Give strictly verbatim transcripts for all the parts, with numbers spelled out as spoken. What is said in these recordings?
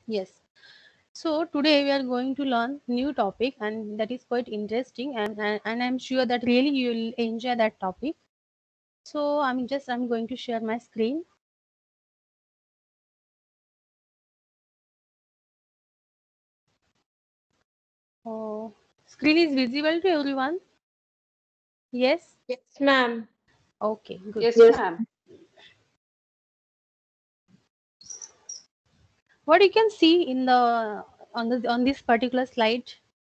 Yes. So today we are going to learn new topic, and that is quite interesting, and, and and I'm sure that really you will enjoy that topic. So I'm just I'm going to share my screen. Oh, screen is visible to everyone. Yes. Yes, ma'am. Okay. Good. Yes, ma'am. What you can see in the on the on this particular slide.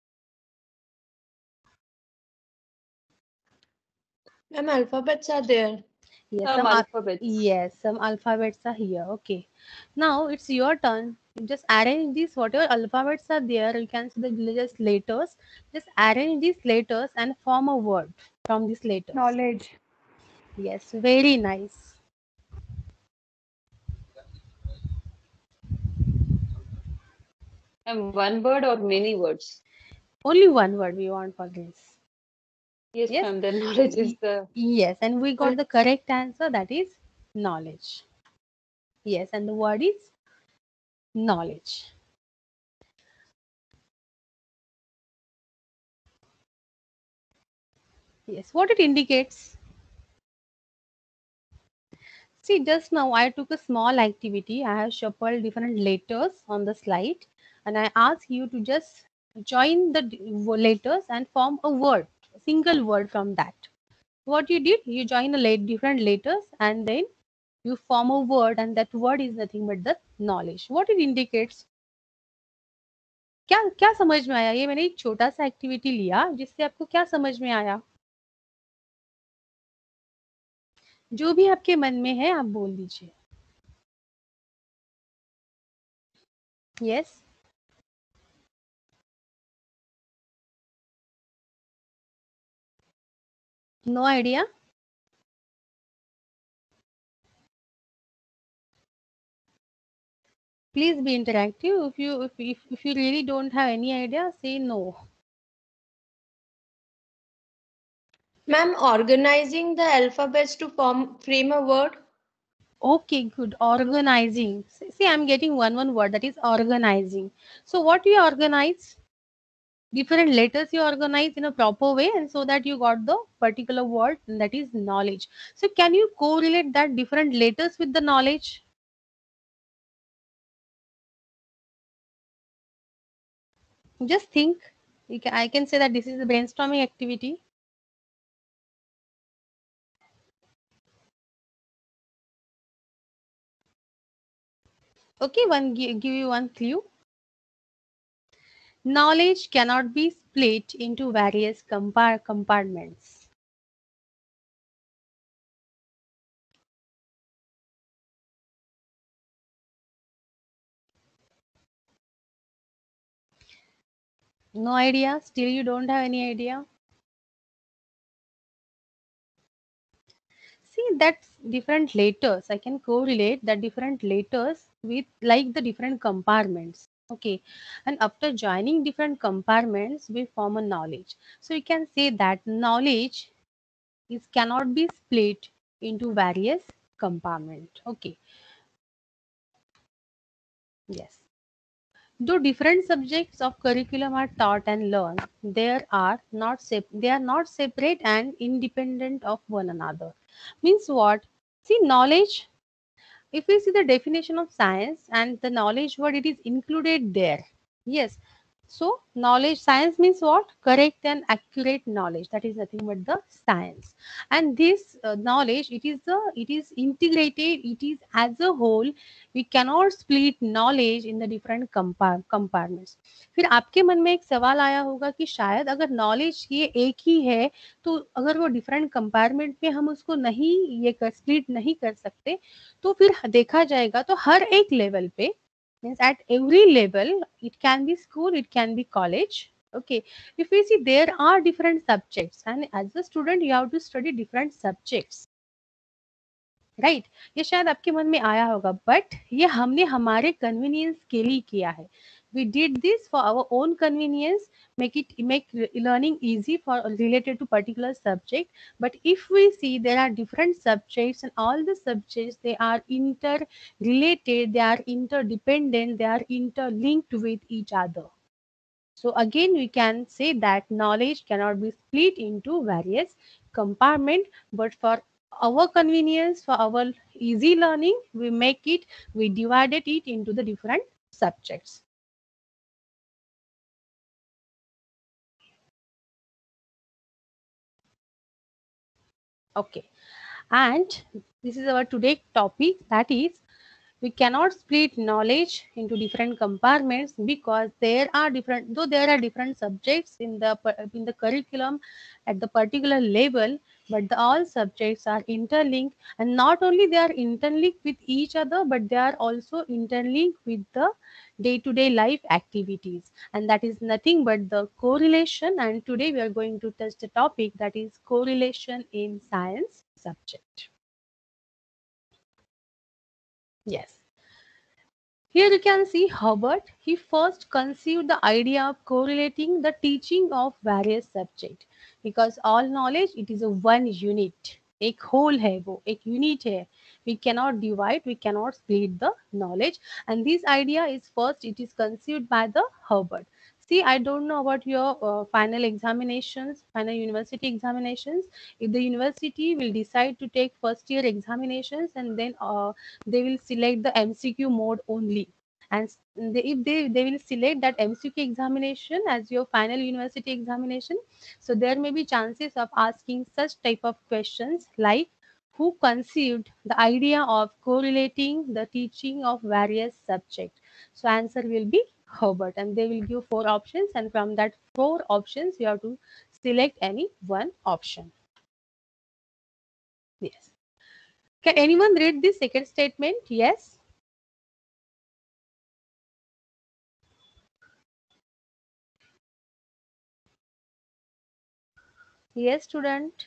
Ma'am, alphabets are there. Yes, Some some al- alphabets. yes, some alphabets are here. Okay. Now it's your turn. You just arrange these whatever alphabets are there. You can see the just letters. Just arrange these letters and form a word from these letters. Knowledge. Yes, very nice. And one word or many words? Only one word we want for this. Yes, Yes. ma'am. Then knowledge is Y- the Yes, and we got Well, the correct answer. That is knowledge. Yes, and the word is knowledge. Yes, what it indicates. See, just now I took a small activity. I have shuffled different letters on the slide, and I ask you to just join the d- w- letters and form a word, a single word from that. What you did, you join a let different letters and then you form a word, and that word is nothing but the knowledge. What it indicates? क्या क्या समझ में आया? ये मैंने एक छोटा सा एक्टिविटी लिया जिससे आपको क्या समझ में आया? जो भी आपके मन में है आप बोल दीजिए. Yes. No idea. Please be interactive. If you if, if, if you really don't have any idea, say no. ma'am, organizing the alphabets to form frame a word. Okay, good. Organizing. See, see, I'm getting one one word, that is organizing. So what you organize? Different letters you organize in a proper way, and so that you got the particular word, and that is knowledge. So can you correlate that different letters with the knowledge? Just think. You can, I can say that this is a brainstorming activity. Okay, one gi- give you one clue. Knowledge cannot be split into various compar- compartments. No idea? Still, you don't have any idea? See, that's different letters. I can correlate the different letters with like the different compartments. Okay, and after joining different compartments, we form a knowledge. So you can say that knowledge is cannot be split into various compartment. Okay, yes. Though different subjects of curriculum are taught and learned, there are not sep- they are not separate and independent of one another. Means what? See, knowledge. If we see the definition of science and the knowledge word, it is included there. Yes. So knowledge science means what? Correct and accurate knowledge. That is nothing but the science. And this uh, knowledge, it is the it is integrated. It is as a whole. We cannot split knowledge in the different compar compartments. फिर आपके मन में एक सवाल आया होगा कि शायद अगर नॉलेज ये एक ही है तो अगर वो डिफरेंट कंपार्टमेंट में हम उसको नहीं ये कर स्प्लिट नहीं कर सकते तो फिर देखा जाएगा तो हर एक लेवल पे means at every level, it can be school, it can be college. Okay, if we see there are different subjects and as a student you have to study different subjects, right right? ये शायद आपके मन में आया होगा but ये हमने हमारे कन्वीनियंस के लिए किया है. We did this for our own convenience, make it make learning easy for related to particular subject. But if we see there are different subjects and all the subjects they are interrelated, they are interdependent, they are interlinked with each other. So again, we can say that knowledge cannot be split into various compartments, but for our convenience, for our easy learning, we make it, we divided it into the different subjects. Okay, and this is our today topic, that is we cannot split knowledge into different compartments because there are different, though there are different subjects in the in the curriculum at the particular level, but the, all subjects are interlinked, and not only they are interlinked with each other, but they are also interlinked with the day to day life activities, and that is nothing but the correlation. And today we are going to touch the topic, that is correlation in science subject. Yes. Here you can see Hubbard. He first conceived the idea of correlating the teaching of various subjects, because all knowledge it is a one unit. एक whole है वो, एक unit है. We cannot divide, we cannot split the knowledge. And this idea is first, it is conceived by the Hubbard. See, I don't know about your uh, final examinations, final university examinations. If the university will decide to take first year examinations, and then uh, they will select the M C Q mode only. And s- they, if they, they will select that M C Q examination as your final university examination, so there may be chances of asking such type of questions like, who conceived the idea of correlating the teaching of various subjects? So answer will be Herbert, and they will give four options, and from that four options you have to select any one option. Yes. Can anyone read the second statement? Yes. Yes, student.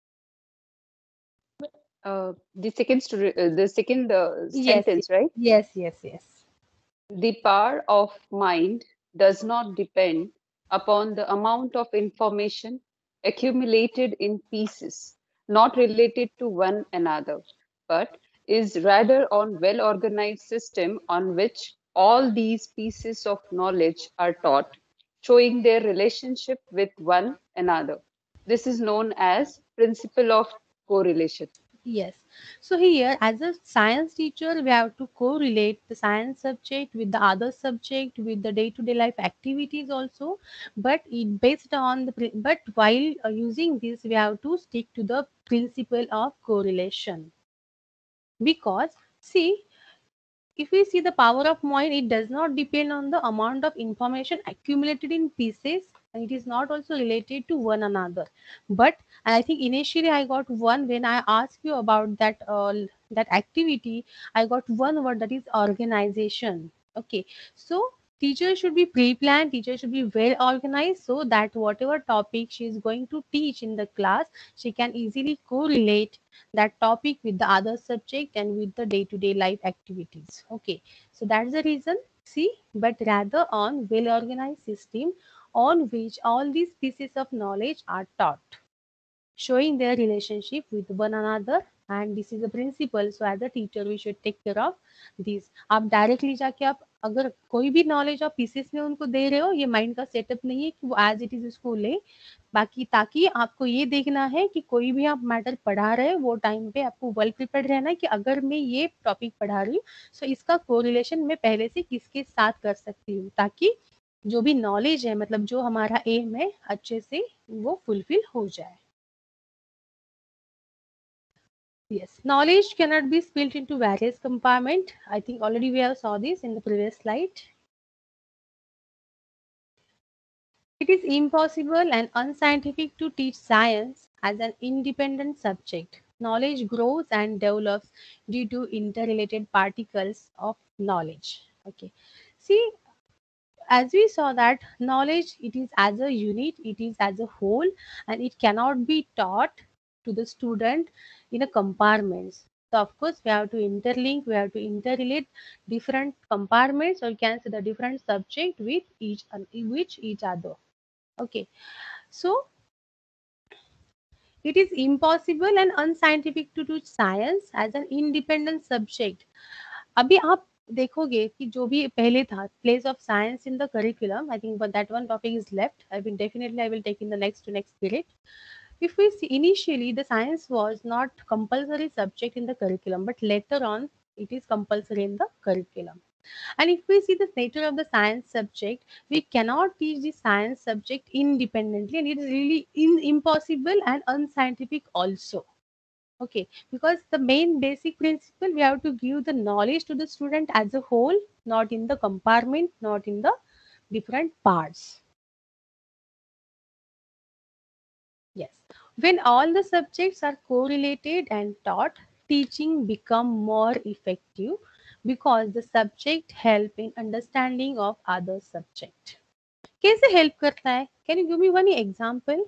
Uh, the second story, uh, the second uh, Yes. sentence, right? Yes. Yes. Yes. The power of mind does not depend upon the amount of information accumulated in pieces, not related to one another, but is rather on well-organized system on which all these pieces of knowledge are taught, showing their relationship with one another. This is known as principle of correlation. Yes. So here, as a science teacher, we have to correlate the science subject with the other subject, with the day-to-day life activities also. But it based on the pri- but while uh, using this, we have to stick to the principle of correlation. Because see, if we see the power of mind, it does not depend on the amount of information accumulated in pieces, and it is not also related to one another. But and I think initially I got one when I asked you about that uh, that activity. I got one word, that is organization. Okay, so teacher should be pre-planned. Teacher should be well organized so that whatever topic she is going to teach in the class, she can easily correlate that topic with the other subject and with the day-to-day life activities. Okay, so that's the reason. See, but rather on well organized system on which all these pieces of knowledge are taught, showing their relationship with one another, and this is a principle. So as a teacher we should take care of this. आप directly जाके आप अगर कोई भी knowledge आप pieces में उनको दे रहे हो, ये माइंड का सेटअप नहीं है कि वो एज इट इज उसको ले। बाकी ताकि आपको ये देखना है कि कोई भी आप मैटर पढ़ा रहे हो वो टाइम पे आपको वेल प्रिपेयर्ड रहना है कि अगर मैं ये टॉपिक पढ़ा रही हूँ, सो इसका कोरिलेशन मैं पहले से किसके साथ कर सकती हूँ, ताकि जो भी नॉलेज है, मतलब जो हमारा एम है, अच्छे से वो फुलफिल हो जाए। Yes, knowledge cannot be split into various compartments. I think already we have saw this in the previous slide. It is impossible and unscientific to teach science as an independent subject. Knowledge grows and develops due to interrelated particles of knowledge. Okay. See, as we saw that knowledge, it is as a unit, it is as a whole, and it cannot be taught to the student in a compartments. So of course we have to interlink, we have to interrelate different compartments, or you can say the different subject with each with each other. Okay, so it is impossible and unscientific to teach science as an independent subject. अभी आप देखोगे कि जो भी पहले था place of science in the curriculum, I think but that one topic is left. I will definitely I will take in the next to next period. If we see initially the science was not compulsory subject in the curriculum, but later on it is compulsory in the curriculum. And if we see the nature of the science subject, we cannot teach the science subject independently, and it is really in, impossible and unscientific also. Okay, because the main basic principle, we have to give the knowledge to the student as a whole, not in the compartment, not in the different parts. Yes, when all the subjects are correlated and taught, teaching become more effective because the subject help in understanding of other subject. कैसे help करता है? Can you give me one example?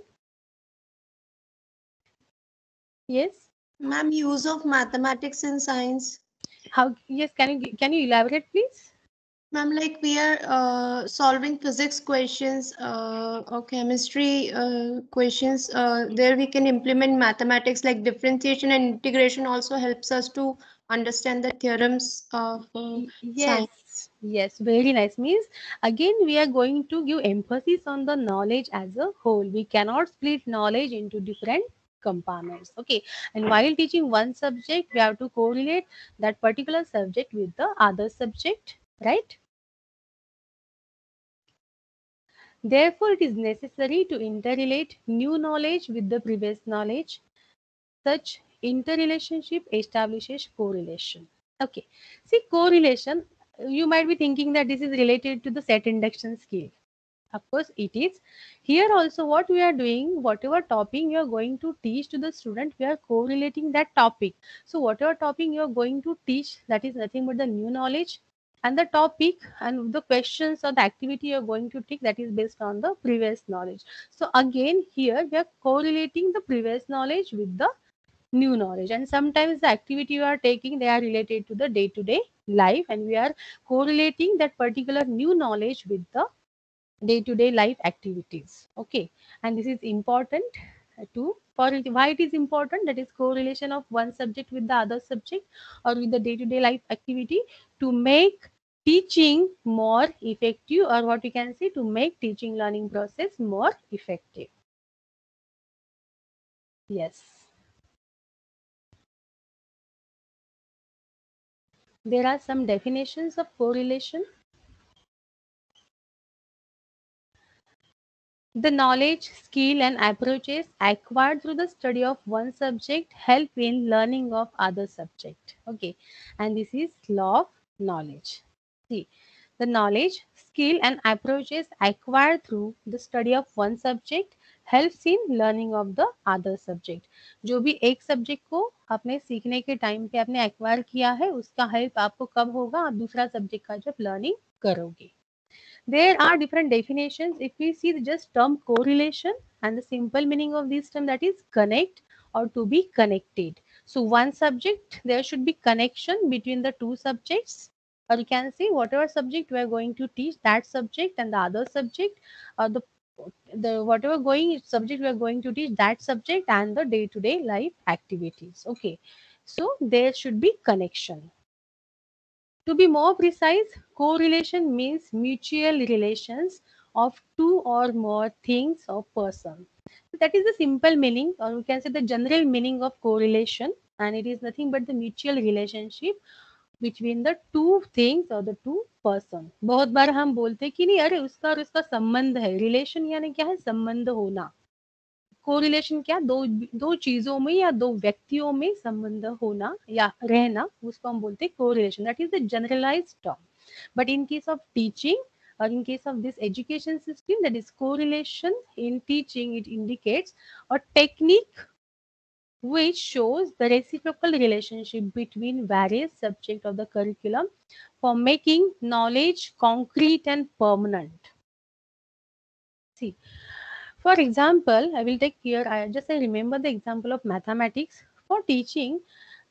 Yes. Ma'am, use of mathematics in science. How? Yes. Can you can you elaborate, please? Ma'am, like we are uh, solving physics questions uh, or chemistry uh, questions. Uh, there we can implement mathematics like differentiation and integration also helps us to understand the theorems of uh, Y- science. Yes. Yes. Very nice. Means again we are going to give emphasis on the knowledge as a whole. We cannot split knowledge into different compartments. Okay. And while teaching one subject, we have to correlate that particular subject with the other subject. Right. Therefore, it is necessary to interrelate new knowledge with the previous knowledge. Such interrelationship establishes correlation. Okay. See, correlation, you might be thinking that this is related to the set induction skill. Of course, it is. Here also, what we are doing, whatever topic you are going to teach to the student, we are correlating that topic. So, whatever topic you are going to teach, that is nothing but the new knowledge, and the topic and the questions or the activity you are going to take, that is based on the previous knowledge. So, again, here we are correlating the previous knowledge with the new knowledge, and sometimes the activity you are taking, they are related to the day to day life, and we are correlating that particular new knowledge with the day to day life activities. Okay, and this is important uh, to for it- why it is important, that is correlation of one subject with the other subject or with the day to day life activity, to make teaching more effective, or what we can say, to make teaching learning process more effective. Yes, there are some definitions of correlation. The knowledge, skill, and approaches acquired through the study of one subject help in learning of other subject. Okay, and this is law of knowledge. See, the knowledge, skill, and approaches acquired through the study of one subject helps in learning of the other subject. जो भी एक subject को आपने सीखने के time पे आपने acquire किया है, उसका हेल्प आपको कब होगा, आप दूसरा सब्जेक्ट का जब लर्निंग करोगे. There are different definitions. If we see the just term correlation, and the simple meaning of this term, that is connect or to be connected. So one subject, there should be connection between the two subjects, or you can say whatever subject we are going to teach, that subject and the other subject, or the the whatever going subject we are going to teach, that subject and the day to day life activities. Okay, so there should be connection. To be more precise, correlation means mutual relations of two or more things or persons. That is the simple meaning, or we can say the general meaning of correlation, and it is nothing but the mutual relationship between the two things or the two person. बहुत बार हम बोलते हैं कि नहीं, अरे उसका और उसका संबंध है. रिलेशन यानी क्या है? संबंध होना. कोरिलेशन क्या, दो दो चीजों में या दो व्यक्तियों में संबंध होना या रहना, उसको हम बोलते हैं correlation. That is the generalised term, but in case of teaching or in case of this education system, that is correlation in teaching, it indicates a technique which shows the reciprocal relationship between various subjects of the curriculum for making knowledge concrete and permanent. See, for example, I will take here, I just I remember the example of mathematics. For teaching,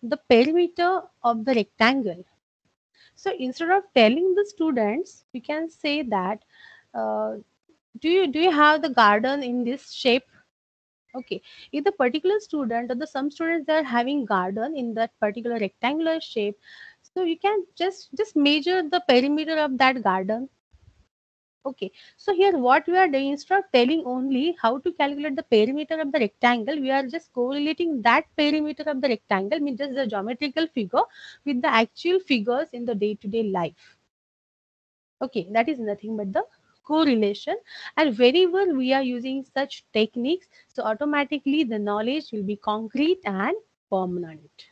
the perimeter of the rectangle. So instead of telling the students, we can say that, uh, do you do you have the garden in this shape? Okay, if the particular student or the some students they are having garden in that particular rectangular shape, so you can just just measure the perimeter of that garden. Okay, so here what we are doing, instead of telling only how to calculate the perimeter of the rectangle, we are just correlating that perimeter of the rectangle, means just the geometrical figure, with the actual figures in the day-to-day life. Okay, that is nothing but the correlation. And wherever we are using such techniques, so automatically the knowledge will be concrete and permanent.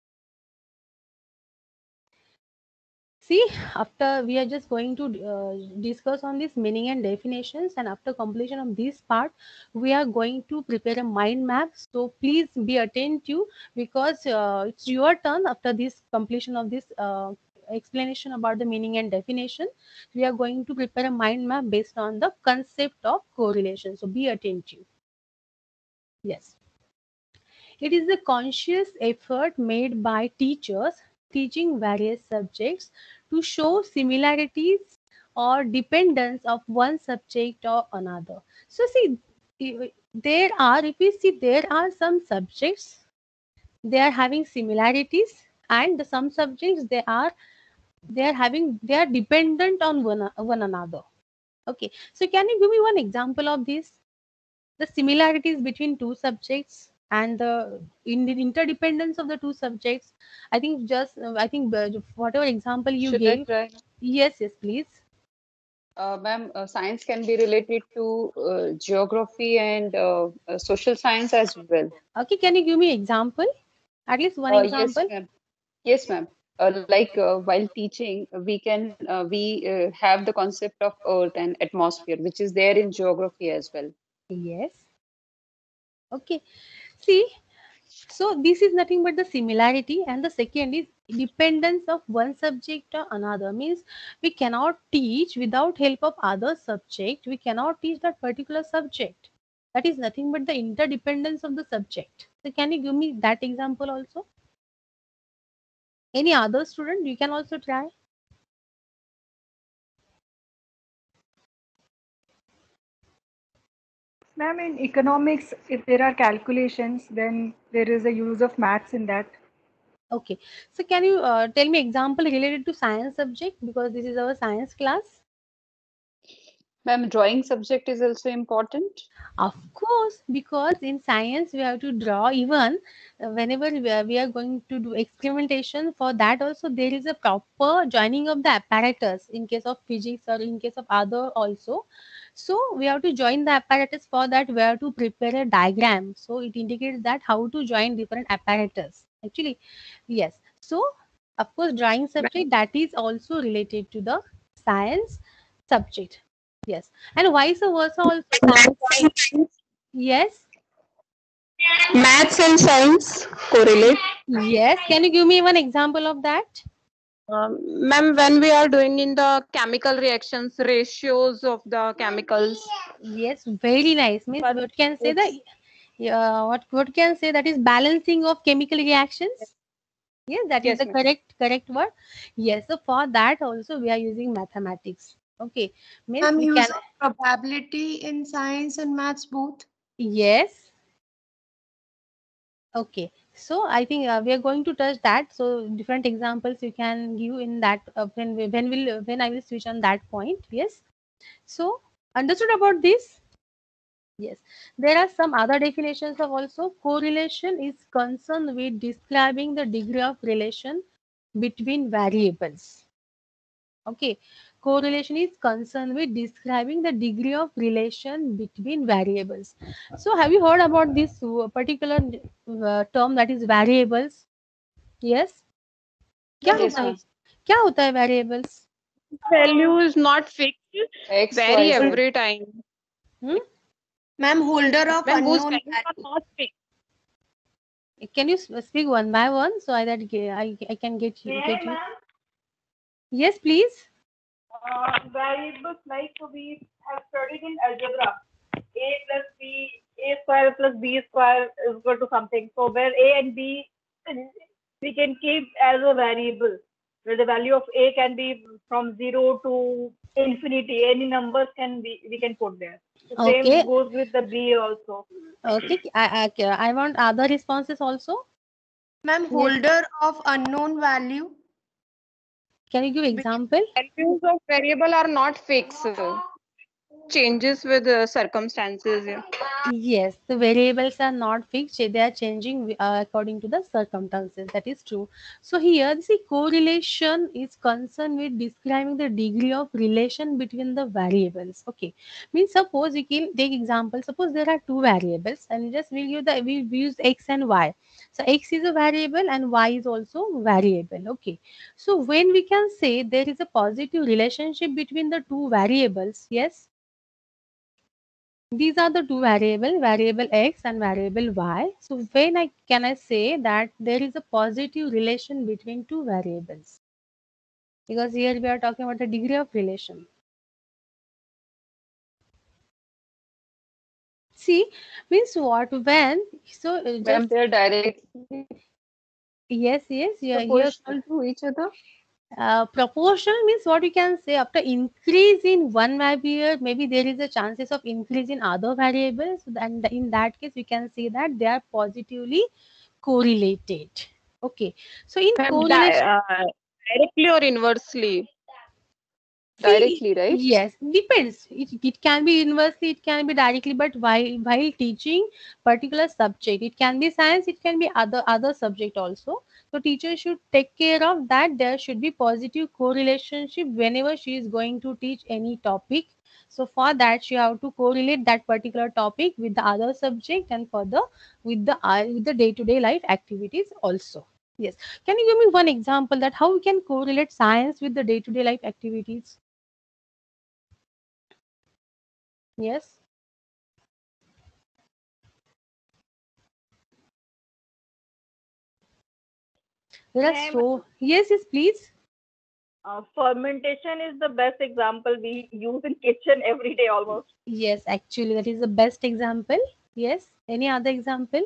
See, after we are just going to uh, discuss on this meaning and definitions, and after completion of this part, we are going to prepare a mind map. So please be attentive, because uh, it's your turn after this completion of this uh, explanation about the meaning and definition. We are going to prepare a mind map based on the concept of correlation. So be attentive. Yes. It is a conscious effort made by teachers teaching various subjects to show similarities or dependence of one subject or another. So see, i- there are, if we see, there are some subjects, they are having similarities, and the some subjects they are they are having they are dependent on one, one another. Okay, so can you give me one example of this? The similarities between two subjects and the in the interdependence of the two subjects. I think just uh, I think uh, whatever example you Should I gave. try? Yes, yes, please. Uh, ma'am, uh, science can be related to uh, geography and uh, uh, social science as well. Okay, can you give me example, at least one Uh, yes, example? ma'am. Yes, ma'am. Uh, like uh, while teaching, we can uh, we uh, have the concept of Earth and atmosphere, which is there in geography as well. Yes. Okay, see, so this is nothing but the similarity, and the second is dependence of one subject or another, means we cannot teach without help of other subject, we cannot teach that particular subject. That is nothing but the interdependence of the subject. So can you give me that example also? Any other student, you can also try. Ma'am, in economics, if there are calculations, then there is a use of maths in that. Okay, so can you uh, tell me example related to science subject, because this is our science class. Ma'am, drawing subject is also important. Of course, because in science we have to draw, even uh, whenever we are, we are going to do experimentation. For that also there is a proper joining of the apparatus in case of physics or in case of other also. So we have to join the apparatus. For that we have to prepare a diagram. So it indicates that how to join different apparatus. Actually, yes. So of course, drawing subject that is also related to the science subject. Yes, and vice versa also science. Yes, Maths and science correlate. yes. Can you give me one example of that? Um, ma'am, when we are doing in the chemical reactions, ratios of the chemicals, Yes, very nice. Means but what can say that? it's Yeah, what what can say that is balancing of chemical reactions. Yes, that is yes, the ma'am. correct correct word. Yes, so for that also we are using mathematics. Okay, means I'm we can. using probability in science and maths both. Yes. Okay, so I think uh, we are going to touch that. So different examples you can give in that uh, when we, when will when I will switch on that point. Yes. So understood about this? Yes. There are some other definitions of also. Correlation is concerned with describing the degree of relation between variables. Okay. Correlation is concerned with describing the degree of relation between variables. So have you heard about this uh, particular uh, term, that is variables? Yes. क्या Yes, Yes, होता है ma'am. क्या होता है variables? Value is not fixed, X, Y, vary Z. every time. Hmm? ma'am, holder of Ma'am, whose unknown values are value. not fixed. Can you s- speak one by one so I that ge- I, I can get you get you? Yes, please. uh, variables like we have studied in algebra. A plus B, A square plus B square is equal to something. So where A and B we can keep as a variable, where the value of a can be from zero to infinity. Any numbers can be we can put there. The Okay, same goes with the b also. okay. I, I, I want other responses also. Ma'am, holder of unknown value. Can you give example? Values of variable are not fixed. Changes with uh, circumstances. Yeah. Yes, the variables are not fixed, they are changing uh, according to the circumstances. That is true. So here, see, correlation is concerned with describing the degree of relation between the variables. Okay, means suppose we can take example. Suppose there are two variables, and just we give the we use x and y. So x is a variable and y is also variable. Okay, so when we can say there is a positive relationship between the two variables, yes. These are the two variable, variable x and variable y. So when I can I say that there is a positive relation between two variables? Because here we are talking about the degree of relation. See, means what when so uh, Ma'am, just they're directly yes, yes, yeah, here proportional to each other. uh, proportional means what you can say after increase in one variable, maybe there is a chances of increase in other variables, and in that case we can say that they are positively correlated. Okay, so in Ma'am, di- correlation, uh, directly or inversely? see, Directly, right? yes, depends. It, it can be inversely, it can be directly, but while while teaching particular subject, it can be science, it can be other other subject also. So teacher should take care of that. There should be positive correlationship whenever she is going to teach any topic. So for that, she have to correlate that particular topic with the other subject and further with the uh, with the day to day life activities also. Yes. Can you give me one example that how we can correlate science with the day to day life activities? Yes. There are Ma'am, so yes, yes, please. uh, fermentation is the best example we use in kitchen every day almost. Yes, actually, that is the best example. Yes. Any other example?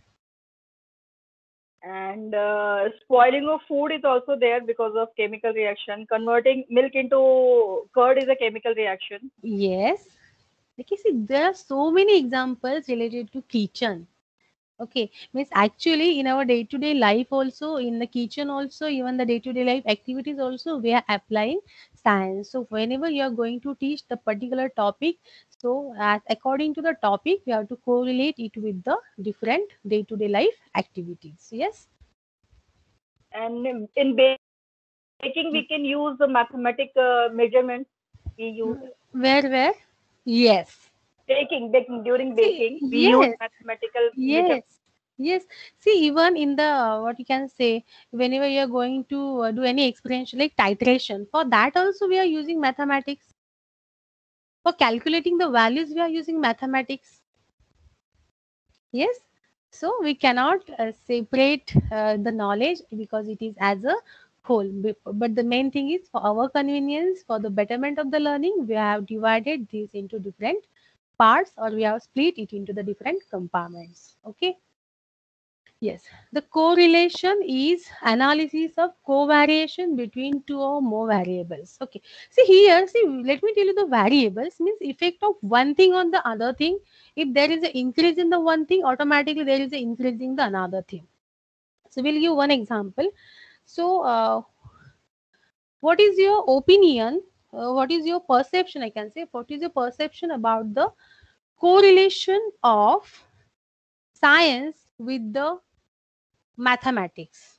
And uh, spoiling of food is also there because of chemical reaction. Converting milk into curd is a chemical reaction. Yes. Okay, see, there are so many examples related to kitchen. Okay, means actually in our day to day life also, in the kitchen also, even the day to day life activities also, we are applying science. So whenever you are going to teach the particular topic, so as according to the topic, we have to correlate it with the different day to day life activities. Yes. And in in baking, we can use the mathematic uh, measurements. We use Where, where? Yes. baking, baking during See, baking, we use yes, mathematical measurements. yes, yes. See, even in the uh, what you can say, whenever you are going to uh, do any experience like titration, for that also we are using mathematics. For calculating the values, we are using mathematics. Yes. So we cannot uh, separate uh, the knowledge because it is as a whole. Be- But the main thing is for our convenience, for the betterment of the learning, we have divided these into different parts or we have split it into the different compartments. Okay. Yes, the correlation is analysis of covariation between two or more variables. Okay, see here, see, let me tell you the variables means effect of one thing on the other thing. If there is an increase in the one thing, automatically there is an increase in the another thing. So we'll give one example. So, uh, what is your opinion? Uh, what is your perception? I can say, what is your perception about the correlation of science with the mathematics?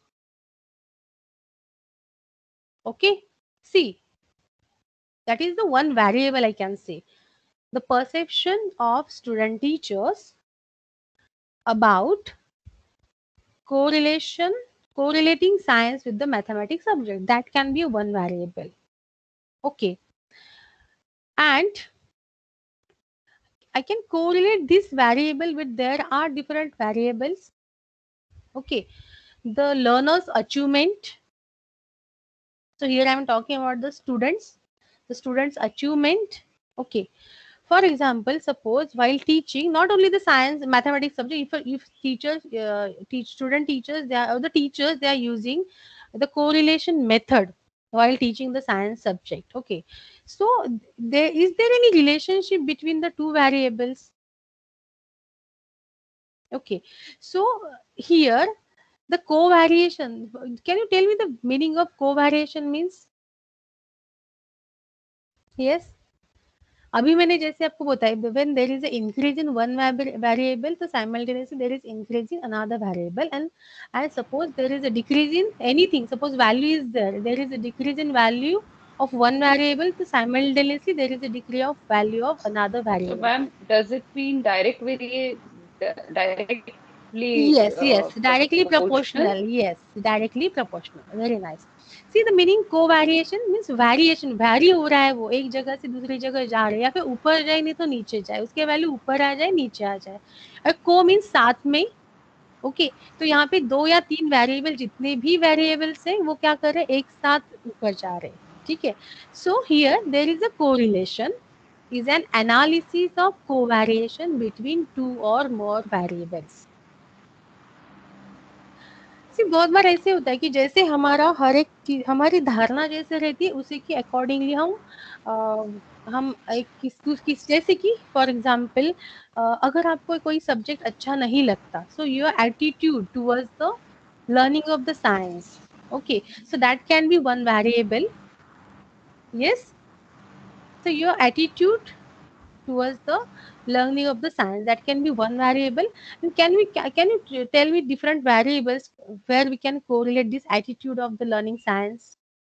Okay, see, that is the one variable I can say. The perception of student teachers about correlation, correlating science with the mathematics subject. That can be one variable. Okay, and I can correlate this variable with there are different variables. Okay, the learner's achievement. So here I am talking about the students, the students' achievement. Okay, For example, suppose while teaching, not only the science, mathematics subject, if, if teachers, uh, teach student teachers, they are, or the teachers, they are using the correlation method while teaching the science subject. Okay, so there is there any relationship between the two variables? Okay, so here the covariation. Can you tell me the meaning of covariation means? Yes. अभी मैंने जैसे आपको बताया, when there is an increase in one variable, so simultaneously there is increase in another variable, and and suppose there is a decrease in anything, suppose value is there, there is a decrease in value of one variable, so simultaneously there is a decrease of value of another So, variable. ma'am, does it mean direct vari directly Yes, uh, yes, directly proportional? proportional. Yes, directly proportional. Very nice. See the meaning covariation means variation, vary हो रहा है, वो एक जगह से दूसरी जगह जा रहा है, या फिर ऊपर जाए नहीं तो नीचे जाए, उसके वैल्यू ऊपर आ जाए नीचे आ जाए. और को मीन्स साथ में. ओके okay, तो यहाँ पे दो या तीन वेरिएबल, जितने भी वेरिएबल्स हैं वो क्या कर रहे हैं, एक साथ ऊपर जा रहे हैं. ठीक है. So here there is a correlation is an analysis of covariation between two or more variables. See बहुत बार ऐसे होता है कि जैसे हमारा हर एक चीज, हमारी धारणा जैसे रहती है उसी की अकॉर्डिंगली हम आ, हम एक किस किस जैसे कि फॉर एग्जांपल अगर आपको कोई सब्जेक्ट अच्छा नहीं लगता, so your attitude towards the learning of the science. Okay, so that can be one variable. Yes, so your attitude towards the learning of the science, that can be one variable. And can we can you tell me different variables where we can correlate this attitude of the learning science,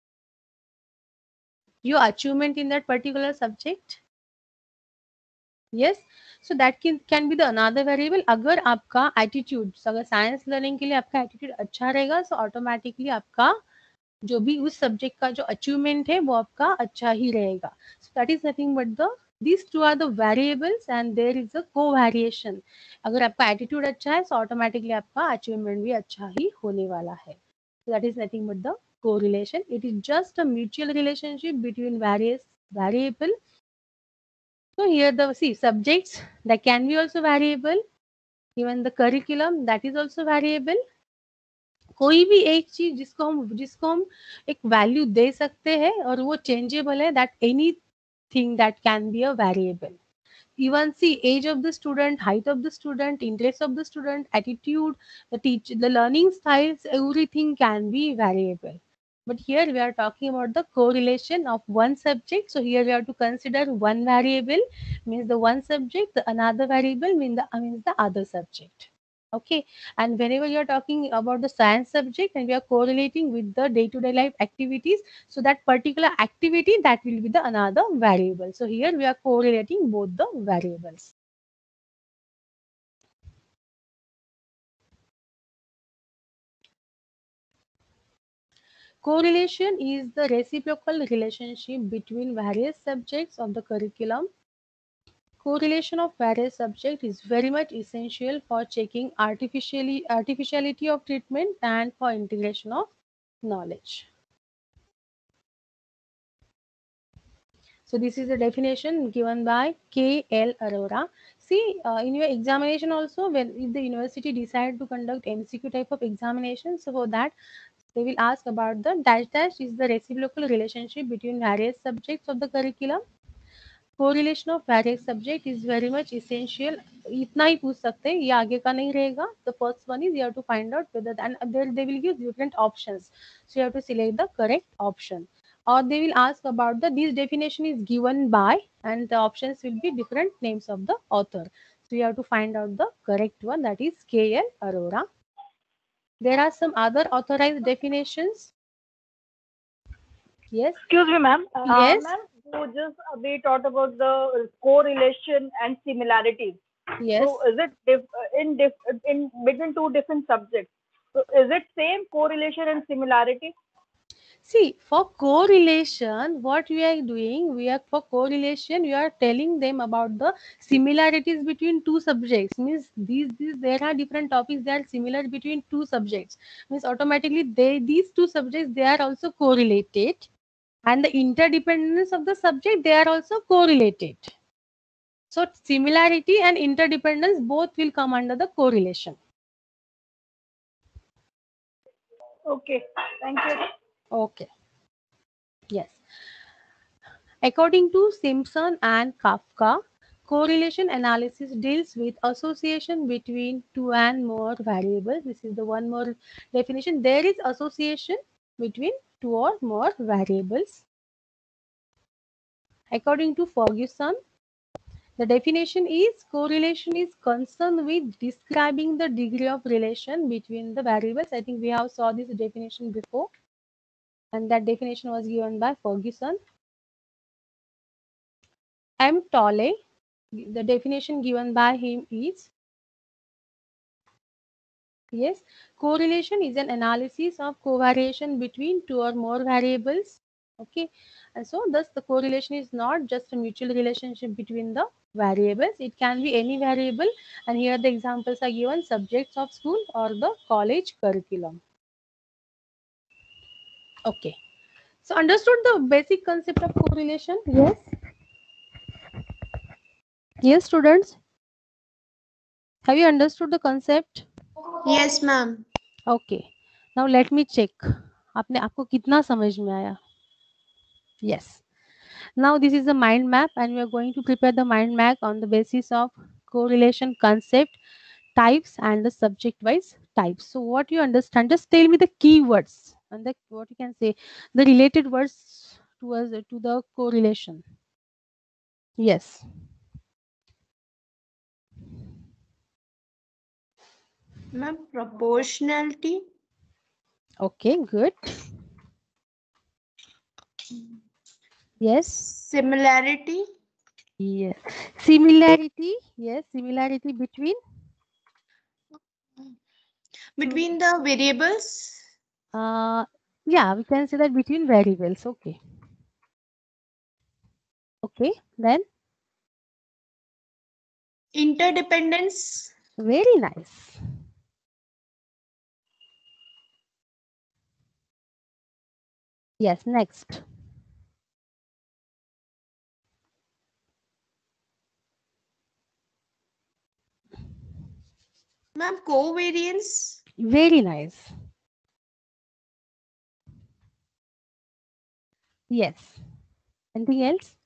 your achievement in that particular subject? Yes, so that can can be the another variable. अगर आपका attitude, अगर science learning के लिए आपका attitude अच्छा रहेगा, so automatically आपका जो भी उस सब्जेक्ट का जो अचीवमेंट है वो आपका अच्छा ही रहेगा. So that is nothing but the these two are the variables and there is a co-variation. अगर आपका एटीट्यूड अच्छा है तो ऑटोमेटिकली आपका अचीवमेंट भी अच्छा ही होने वाला है. So that is nothing but the correlation. It is just a mutual relationship between various variable. So here the see subjects that can be also variable. Even the curriculum that is also variable. कोई भी एक चीज जिसको हम जिसको हम एक value दे सकते हैं और वो चेंजेबल है, that anything that can be a variable. Even see age of the student, height of the student, interest of the student, attitude, the teach the learning styles, everything can be variable. But here we are talking about the correlation of one subject. So here we have to consider one variable means the one subject, the another variable means the means the other subject. Okay, and whenever you are talking about the science subject and we are correlating with the day-to-day life activities, so that particular activity that will be the another variable. So here we are correlating both the variables. Correlation is the reciprocal relationship between various subjects of the curriculum. Correlation of various subjects is very much essential for checking artificially artificiality of treatment and for integration of knowledge. So this is the definition given by K L Arora. See, uh, in your examination also, when if the university decide to conduct M C Q type of examination, so for that they will ask about the dash dash is the reciprocal relationship between various subjects of the curriculum. Correlation of various subject is very much essential. इतना ही पूछ सकते हैं, ये आगे का नहीं रहेगा. The first one is you have to find out whether and there they will give different options. So you have to select the correct option. Or they will ask about the this definition is given by and the options will be different names of the author. So you have to find out the correct one, that is K L Arora. There are some other authorized definitions. Yes. Excuse me, ma'am. Uh, Yes. Ma'am, you just uh, we talked about the correlation and similarities. Yes. So is it diff, uh, in diff, in between two different subjects? So is it same correlation and similarity? See, for correlation, what we are doing, we are for correlation, we are telling them about the similarities between two subjects. Means these, these there are different topics, they are similar between two subjects. Means automatically they these two subjects they are also correlated, and the interdependence of the subject they are also correlated. So similarity and interdependence both will come under the correlation. Okay. Thank you. Okay. Yes. According to Simpson and Kafka, correlation analysis deals with association between two and more variables. This is the one more definition. There is association between two or more variables. According to Ferguson, the definition is correlation is concerned with describing the degree of relation between the variables. I think we have saw this definition before, and that definition was given by Ferguson. M. Tolle, the definition given by him is, yes, correlation is an analysis of covariation between two or more variables. Okay, and so thus the correlation is not just a mutual relationship between the variables, it can be any variable, and here the examples are given: subjects of school or the college curriculum. Okay, so understood the basic concept of correlation? Yes. Yes, students, have you understood the concept? Yes, ma'am. Okay, now let me check आपने आपको कितना समझ में आया? Yes. Now this is the mind map, and we are going to prepare the mind map on the basis of correlation concept, types, and the subject wise types. So what you understand, just tell me the keywords and the what you can say the related words towards to the correlation. Yes. Ma'am, proportionality. Okay, good. Yes. Similarity. Yes. Similarity. Yes. Similarity between Between the variables. uh yeah, we can say that between variables. Okay. Okay, then Interdependence. very nice. Yes, next. Ma'am, covariance. Very nice. Yes. Anything else?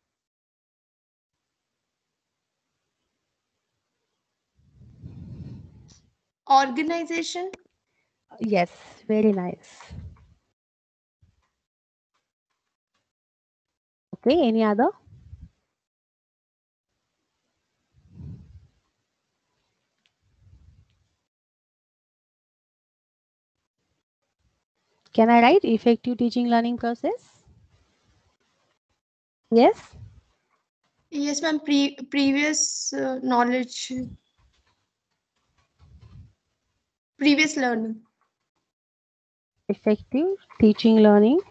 Organization. Yes, very nice. Okay, any other? Can I write effective teaching learning process? Yes. Yes, ma'am. Pre previous uh, knowledge. Previous learning. Effective teaching learning.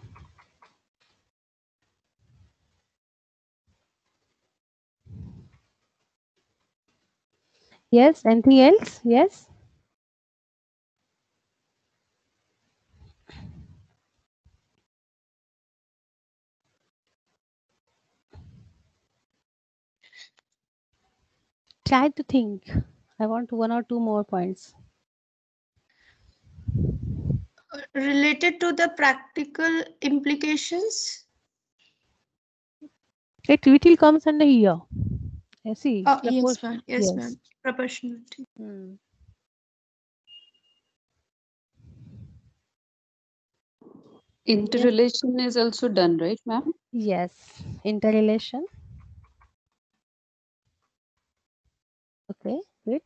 Yes, anything else? Yes. Try to think. I want one or two more points. Related to the practical implications. It, it will comes under here. You see. Oh, yes, propor- ma'am. Yes, yes. ma'am. Proportionality. Hmm. Interrelation is also done, right, ma'am? Yes. Interrelation. Okay, good.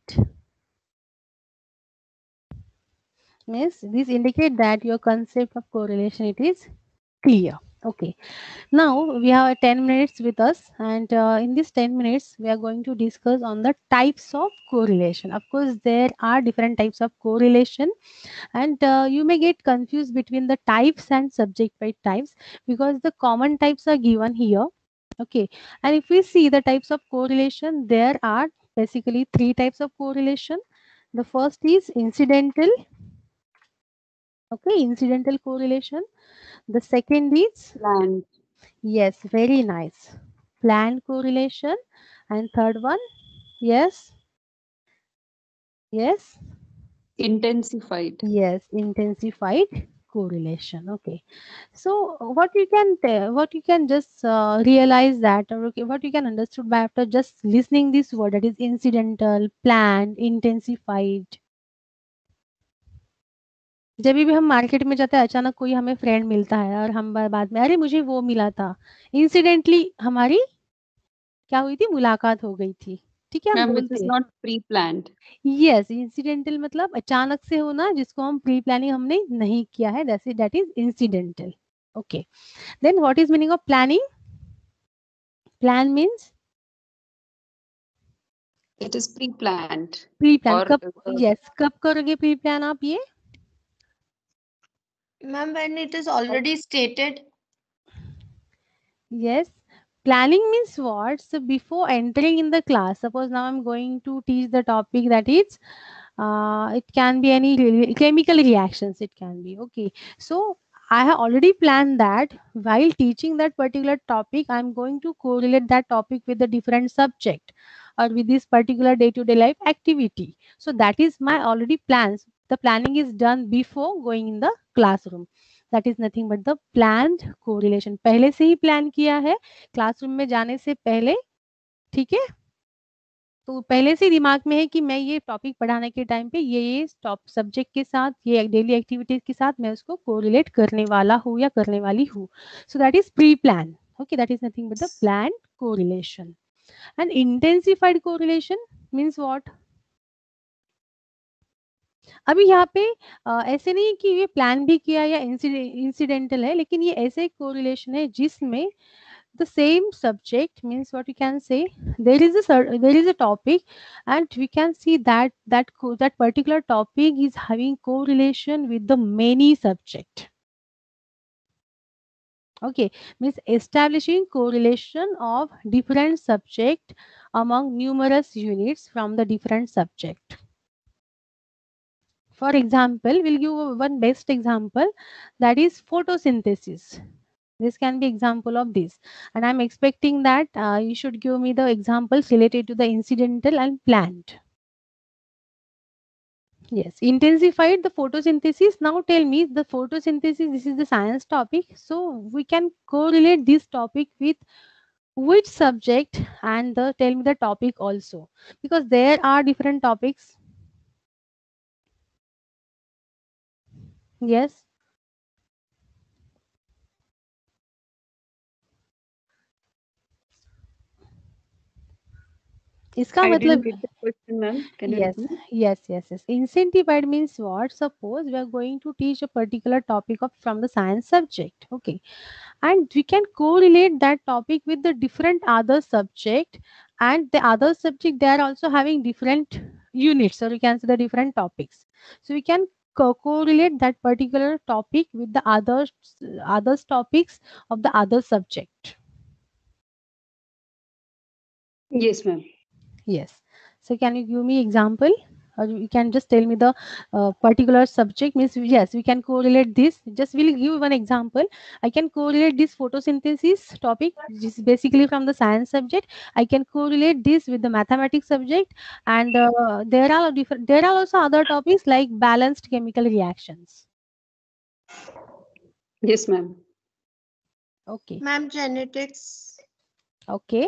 Means this indicate that your concept of correlation it is clear. Okay, now we have ten minutes with us, and uh, in this ten minutes we are going to discuss on the types of correlation. Of course, there are different types of correlation, and uh, you may get confused between the types and subject by types because the common types are given here. Okay, and if we see the types of correlation, there are basically three types of correlation. The first is incidental. Okay, incidental correlation. The second is, Planned. yes, very nice, planned correlation, and third one, yes, yes, Intensified. yes, intensified correlation. Okay, so what you can tell, what you can just uh, realize that, or okay, what you can understood by after just listening this word, that is incidental, planned, intensified. जब भी हम market में जाते हैं, अचानक कोई हमें friend मिलता है और हम बा- बाद में अरे मुझे वो मिला था, इंसिडेंटली हमारी क्या हुई थी, मुलाकात हो गई थी, ठीक है, हम Ma'am, which बोलते is हैं not pre-planned. यस, इंसिडेंटल मतलब अचानक से होना, जिसको हम प्री प्लानिंग हमने नहीं किया है, that is that is incidental. Okay, then what is meaning of planning? Plan means It is pre-planned. Pre plan. Or कब, uh, यस, कब करोगे प्री प्लान आप ये? Ma'am, when it is already stated. Yes, planning means what? So before entering in the class, suppose now I'm going to teach the topic that is, uh, it can be any re- chemical reactions, it can be, okay. So I have already planned that while teaching that particular topic, I'm going to correlate that topic with a different subject or with this particular day-to-day life activity. So that is my already plans. The planning is done before going in the classroom. That is nothing but the planned correlation. पहले से ही plan किया है classroom में जाने से पहले, ठीक है, तो पहले से दिमाग में है कि मैं ये टॉपिक पढ़ाने के टाइम पे ये ये टॉप सब्जेक्ट के साथ, ये डेली एक्टिविटीज के साथ मैं उसको कोरिलेट करने वाला हूँ या करने वाली हूँ. So that is pre plan. Okay, that is nothing but the plan correlation. And intensified correlation means what? अभी यहाँ पे आ, ऐसे नहीं कि ये प्लान भी किया या इंसिडेंटल है, लेकिन ये ऐसे कोरिलेशन है जिसमें the same subject, means what you can say, there is a cer- there is a topic, and we can see that that co- that particular topic is having correlation with the many subject. Okay, means establishing correlation of different subject among numerous units from the different subject. For example, we'll give one best example, that is photosynthesis. This can be example of this, and I'm expecting that uh, you should give me the examples related to the incidental and planned. Yes, intensified the photosynthesis. Now tell me the photosynthesis, this is the science topic, so we can correlate this topic with which subject, and the, tell me the topic also, because there are different topics. Yes, इसका I मतलब, didn't get the question, ma'am. Can you yes, repeat? yes, yes, yes. Incentivied means what? Suppose we are going to teach a particular topic of from the science subject, okay, and we can correlate that topic with the different other subject, and the other subject they are also having different units, or you can say the different topics. So we can co- correlate that particular topic with the other others topics of the other subject. Yes, ma'am. Yes. So can you give me example, or you can just tell me the uh, particular subject? Means yes, we can correlate this. Just will give one example. I can correlate this photosynthesis topic, which is basically from the science subject. I can correlate this with the mathematics subject, and uh, there are different. There are also other topics like balanced chemical reactions. Yes, ma'am. Okay. Ma'am, genetics. Okay.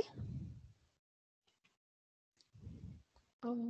Oh.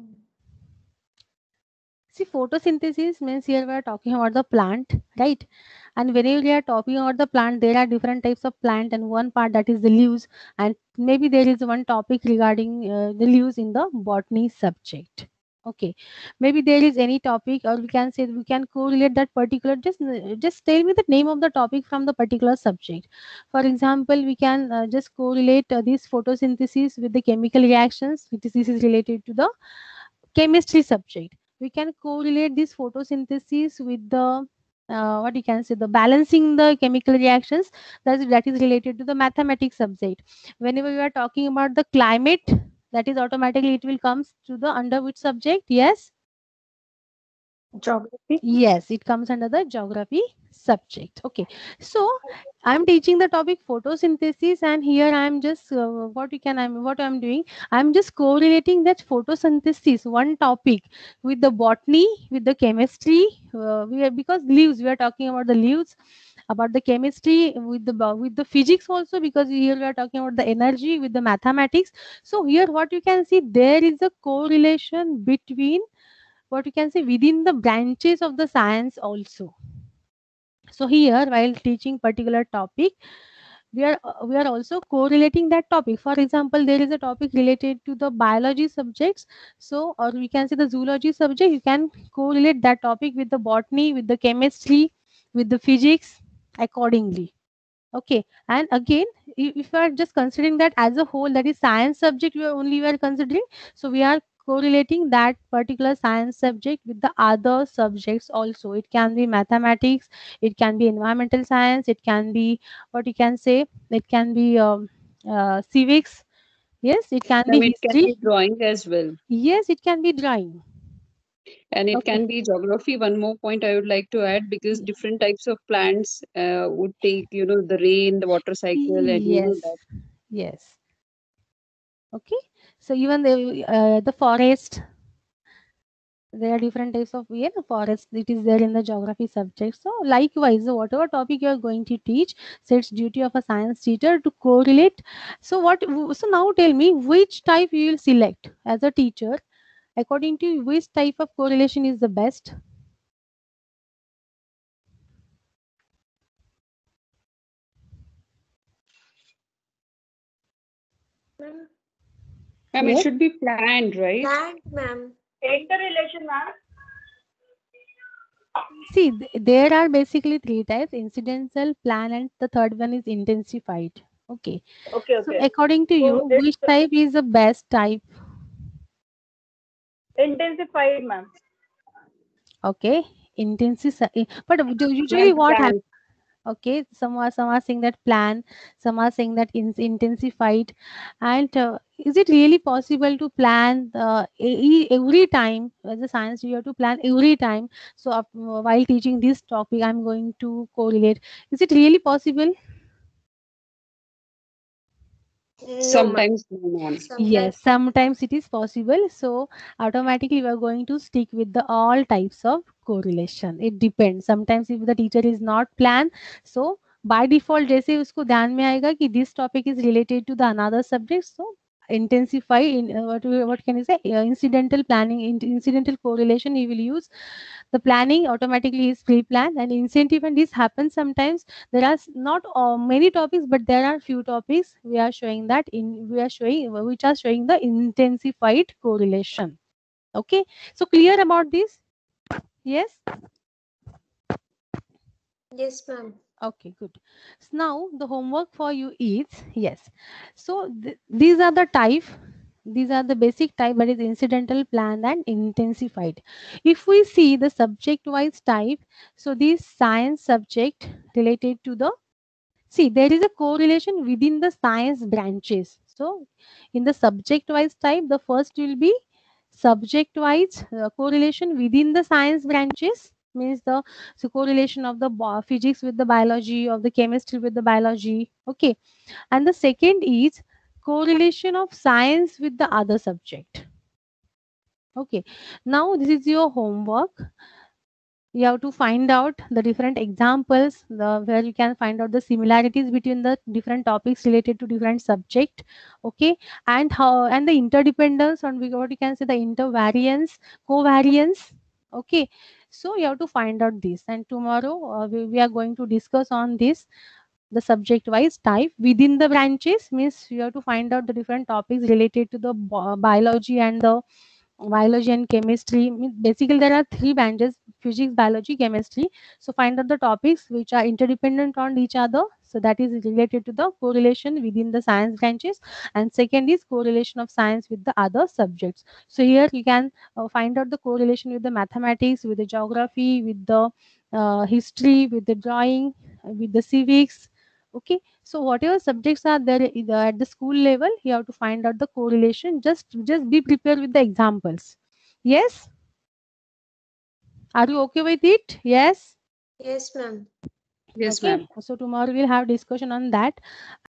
See, photosynthesis means here we are talking about the plant, right? And whenever we are talking about the plant, there are different types of plant, and one part that is the leaves, and maybe there is one topic regarding uh, the leaves in the botany subject. Okay, maybe there is any topic, or we can say we can correlate that particular. Just just tell me the name of the topic from the particular subject. For example, we can uh, just correlate uh, this photosynthesis with the chemical reactions, which is, this is related to the chemistry subject. We can correlate this photosynthesis with the uh, what you can say, the balancing the chemical reactions, that is, that is related to the mathematics subject. Whenever we are talking about the climate, that is automatically it will comes to the under which subject? Yes, Geography. Yes, it comes under the geography subject. Okay, so I'm teaching the topic photosynthesis, and here I'm just uh, what you can I'm what I'm doing. I'm just correlating that photosynthesis one topic with the botany, with the chemistry. Uh, we are, because leaves, we are talking about the leaves, about the chemistry with the bo- with the physics also, because here we are talking about the energy with the mathematics. So here what you can see, there is a correlation between what you can say within the branches of the science also. So here while teaching particular topic, we are uh, we are also correlating that topic. For example, there is a topic related to the biology subjects, so or we can say the zoology subject, you can correlate that topic with the botany, with the chemistry, with the physics accordingly. Okay, and again, i- if you are just considering that as a whole, that is science subject, you are only we are considering. So we are correlating that particular science subject with the other subjects also. It can be mathematics, it can be environmental science, it can be what you can say, it can be um, uh, civics. Yes, it can Ma'am, be it can history. be drawing as well. Yes, it can be drawing. And it Okay. can be geography. One more point I would like to add, because different types of plants uh, would take, you know, the rain, the water cycle, and you know Yes. that. Yes. Okay. So even the uh, the forest, there are different types of, yeah, forest, it is there in the geography subject. So likewise, so whatever topic you are going to teach, so it's duty of a science teacher to correlate. So what, so now tell me which type you will select as a teacher, according to you, which type of correlation is the best? Ma'am, Ma'am, it Yes. should be planned, right? planned, ma'am. Interrelation, ma'am. See, th- there are basically three types: incidental, plan, and the third one is intensified. Okay. Okay, So okay. according to you, So it's which type is the best type? intensified, ma'am. Okay, intensified. But usually Ma'am, what happens? planned. Okay, some are some are saying that plan, some are saying that in, intensified, and uh, is it really possible to plan uh, e- e- every time as a science? You have to plan every time. So uh, while teaching this topic, I'm going to correlate. Is it really possible? No, ma'am. Sometimes, no, ma'am. Yes, Sometimes. sometimes it is possible. So automatically we are going to stick with the all types of correlation. It depends. Sometimes if the teacher is not planned, so by default जैसे उसको ध्यान में आएगा कि this topic is related to the another subject, so intensify in uh, what we- what can you say, uh, incidental planning, in, incidental correlation he will use. The planning automatically is pre-planned, and incentive, and this happens sometimes. There are s- not uh, many topics, but there are few topics we are showing that in we are showing which are showing the intensified correlation. Okay, so clear about this? Yes. Yes, ma'am. Okay, good. So now the homework for you is, yes. So th- these are the type, these are the basic type, that is incidental, planned, and intensified. If we see the subject wise type, so this science subject related to the, see, there is a correlation within the science branches. So in the subject wise type, the first will be subject wise uh, correlation within the science branches, means the, so correlation of the bo- physics with the biology, of the chemistry with the biology. Okay, and the second is correlation of science with the other subject. Okay, now this is your homework. You have to find out the different examples, the, where you can find out the similarities between the different topics related to different subject. Okay, and how, and the interdependence on we- what you can say, the intervariance, covariance. Okay, so you have to find out this, and tomorrow uh, we, we are going to discuss on this, the subject wise type within the branches, means you have to find out the different topics related to the bi- biology and the biology and chemistry. Means basically there are three branches: physics, biology, chemistry. So find out the topics which are interdependent on each other, so that is related to the correlation within the science branches. And second is correlation of science with the other subjects. So here you can uh, find out the correlation with the mathematics, with the geography, with the uh, history, with the drawing, uh, with the civics. Okay, so whatever subjects are there either at the school level, you have to find out the correlation. Just just be prepared with the examples. Yes. Are you okay with it? Yes. Yes, ma'am. Yes, Okay. ma'am. So tomorrow we'll have discussion on that.